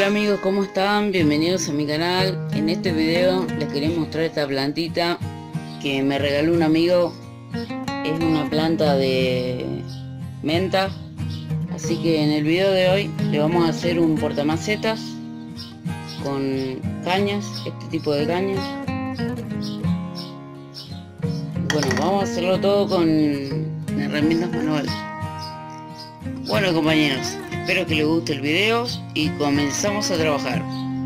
Hola amigos, ¿cómo están? Bienvenidos a mi canal. En este video les quería mostrar esta plantita que me regaló un amigo. Es una planta de menta. Así que en el video de hoy le vamos a hacer un portamacetas con cañas, este tipo de cañas. Bueno, vamos a hacerlo todo con herramientas manuales. Bueno compañeros, espero que les guste el video y comenzamos a trabajar.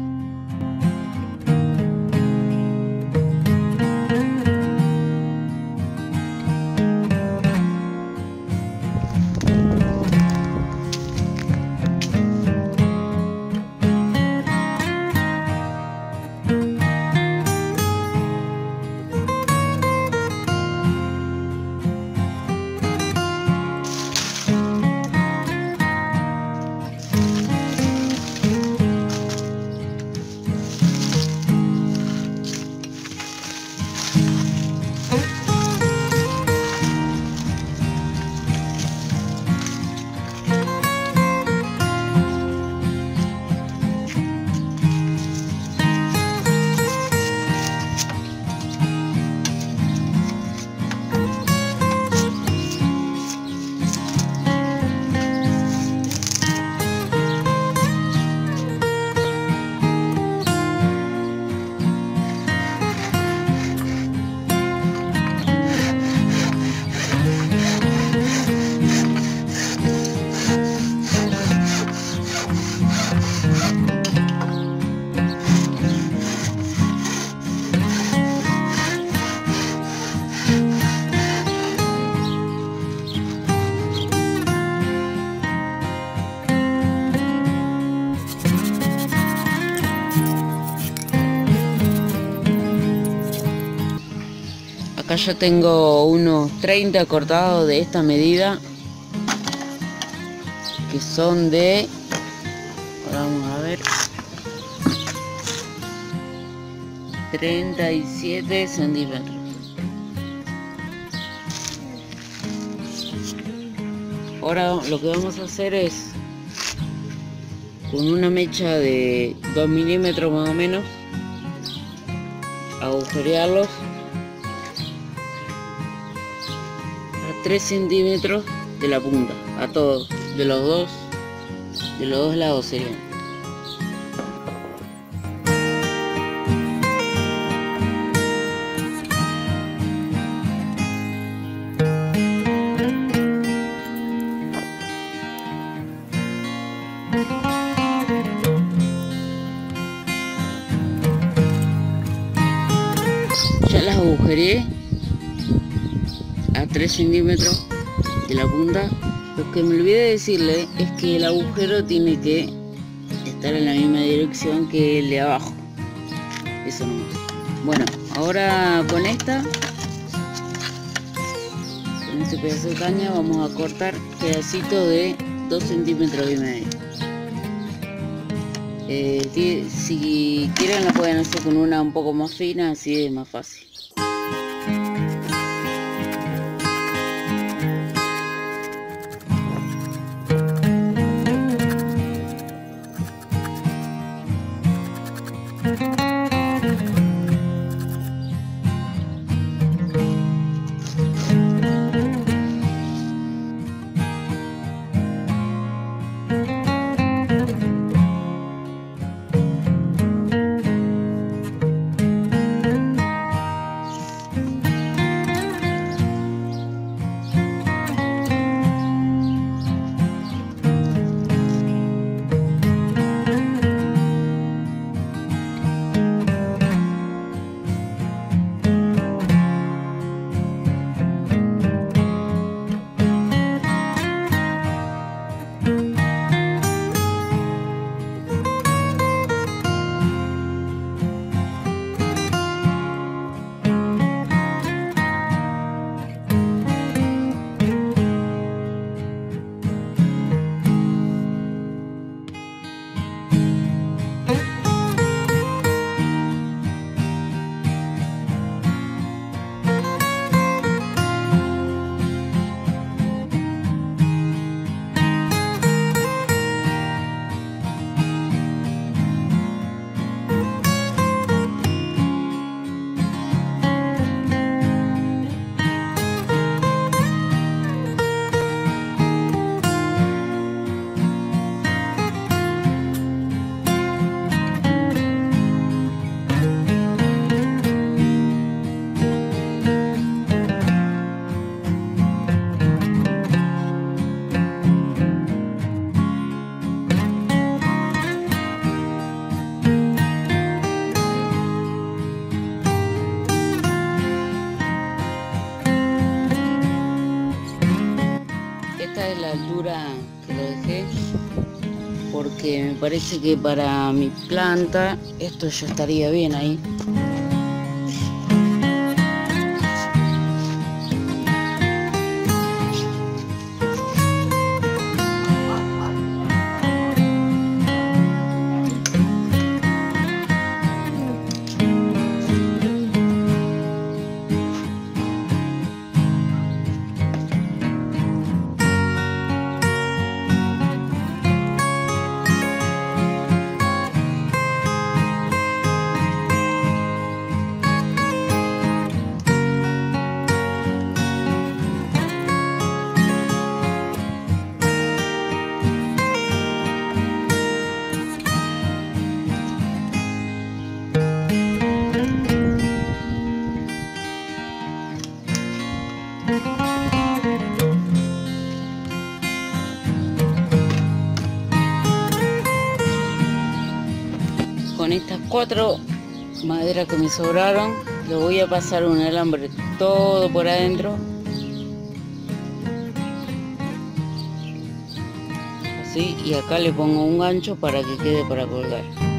Acá ya tengo unos 30 cortados de esta medida, que son de, ahora vamos a ver, 37 centímetros. Ahora lo que vamos a hacer es, con una mecha de 2 milímetros más o menos, agujerearlos a 3 centímetros de la punta, a todos, de los dos lados serían. Ya las agujereé a 3 centímetros de la punta. Lo que me olvidé decirle es que el agujero tiene que estar en la misma dirección que el de abajo. Eso nomás. Bueno, ahora con este pedazo de caña vamos a cortar pedacito de 2 centímetros y medio. Si quieren la pueden hacer con una un poco más fina, así es más fácil. esta es la altura que lo dejé, porque me parece que para mi planta esto ya estaría bien ahí. Con estas 4 maderas que me sobraron, le voy a pasar un alambre todo por adentro, así, y acá le pongo un gancho para que quede para colgar.